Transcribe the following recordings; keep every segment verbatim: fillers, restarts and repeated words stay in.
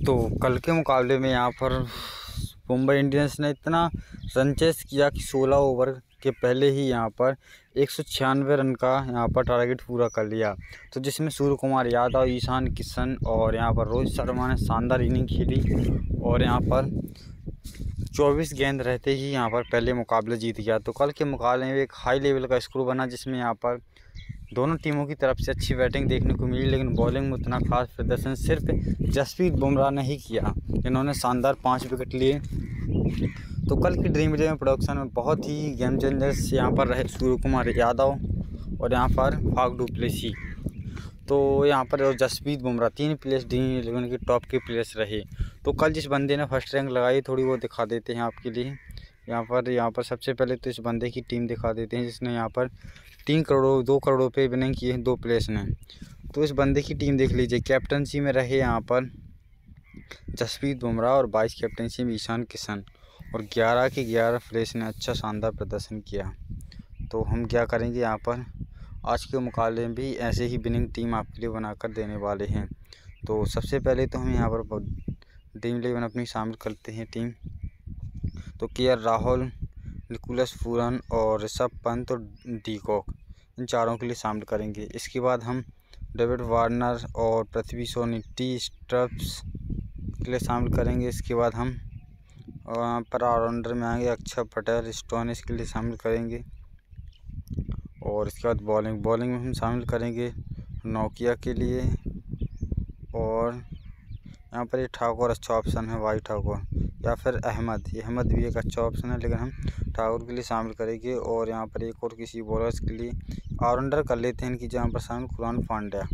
तो कल के मुकाबले में यहाँ पर मुंबई इंडियंस ने इतना रन चेस किया कि सोलह ओवर के पहले ही यहाँ पर एक सौ छियानवे रन का यहाँ पर टारगेट पूरा कर लिया। तो जिसमें सूर्य कुमार यादव, ईशान किशन और यहाँ पर रोहित शर्मा ने शानदार इनिंग खेली और यहाँ पर चौबीस गेंद रहते ही यहाँ पर पहले मुकाबले जीत गया। तो कल के मुकाबले में एक हाई लेवल का स्कोर बना, जिसमें यहाँ पर दोनों टीमों की तरफ से अच्छी बैटिंग देखने को मिली, लेकिन बॉलिंग में उतना खास प्रदर्शन सिर्फ जसप्रीत बुमराह ने ही किया, जिन्होंने शानदार पाँच विकेट लिए। तो कल की ड्रीम इलेवन प्रोडक्शन में बहुत ही गेम चेंजर्स यहाँ पर रहे सूर्य कुमार यादव और यहाँ पर फाफ डू प्लेसी। तो यहाँ पर जसप्रीत बुमराह तीन प्लेयर्स ड्रीम इलेवन के टॉप के प्लेयर्स रहे। तो कल जिस बंदे ने फर्स्ट रैंक लगाई थोड़ी वो दिखा देते हैं आपके लिए। यहाँ पर यहाँ पर सबसे पहले तो इस बंदे की टीम दिखा देते हैं, जिसने यहाँ पर तीन करोड़ दो करोड़ पे विनिंग किए हैं दो प्लेयर्स ने। तो इस बंदे की टीम देख लीजिए। कैप्टनसी में रहे यहाँ पर जसप्रीत बुमराह और बाईस कैप्टनसी में ईशान किशन और ग्यारह के ग्यारह प्लेयर्स ने अच्छा शानदार प्रदर्शन किया। तो हम क्या करेंगे, यहाँ पर आज के मुकाबले में भी ऐसे ही विनिंग टीम आपके लिए बनाकर देने वाले हैं। तो सबसे पहले तो हम यहाँ पर ड्रीम इलेवन अपनी शामिल करते हैं टीम। तो के एल राहुल, निकोलस पूरन और ऋषभ पंत और डी कॉक, इन चारों के लिए शामिल करेंगे। इसके बाद हम डेविड वार्नर और पृथ्वी शॉ, टी स्टब्स के लिए शामिल करेंगे। इसके बाद हम वहाँ पर ऑलराउंडर में आएंगे अक्षर पटेल, स्टोनिस के लिए शामिल करेंगे। और इसके बाद बॉलिंग बॉलिंग में हम शामिल करेंगे नोकिया के लिए, और यहाँ पर ये ठाकुर अच्छा ऑप्शन है, वाई ठाकुर या फिर अहमद। ये अहमद भी एक अच्छा ऑप्शन है, लेकिन हम ठाकुर के लिए शामिल करेंगे। और यहाँ पर एक और किसी बॉलर्स के लिए ऑलराउंडर कर लेते हैं इनकी जहाँ पर शामिल कुणाल पांड्या।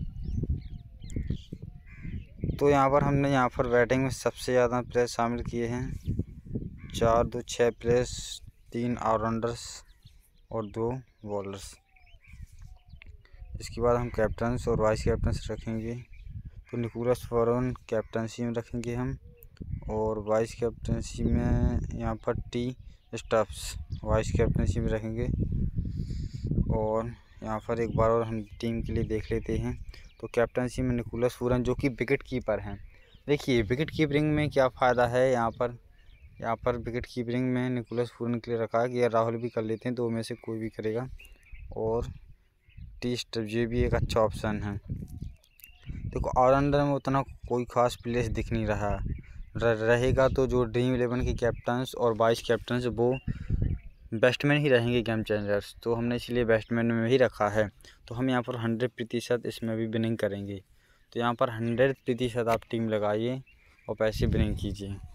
तो यहाँ पर हमने यहाँ पर बैटिंग में सबसे ज़्यादा प्लेयर शामिल किए हैं, चार दो छः प्लेयर्स, तीन ऑलराउंडर्स और दो बॉलर्स। इसके बाद हम कैप्टन्स और वाइस कैप्टन्स रखेंगे। तो निकोलस पूरन कैप्टनसी में रखेंगे हम, और वाइस कैप्टनसी में यहाँ पर टी स्टब्स वाइस कैप्टनसी में रखेंगे। और यहाँ पर एक बार और हम टीम के लिए देख लेते हैं। तो कैप्टनसी में निकोलस पूरन जो कि विकेट कीपर हैं। देखिए विकेट कीपरिंग में क्या फ़ायदा है, यहाँ पर यहाँ पर विकेट कीपरिंग में निकोलस पूरन के लिए रखा है कि राहुल भी कर लेते हैं, दो में से कोई भी करेगा। और टी स्टब्स ये भी एक अच्छा ऑप्शन है। देखो ऑलराउंडर में उतना कोई खास प्लेयर दिख नहीं रहा रहेगा, तो जो ड्रीम इलेवन के कैप्टन्स और वाइस कैप्टन्स वो बैट्समैन ही रहेंगे गेम चेंजर्स। तो हमने इसलिए बैट्समैन में ही रखा है। तो हम यहाँ पर हंड्रेड प्रतिशत इसमें भी विनिंग करेंगे। तो यहाँ पर हंड्रेड प्रतिशत आप टीम लगाइए और पैसे विनिंग कीजिए।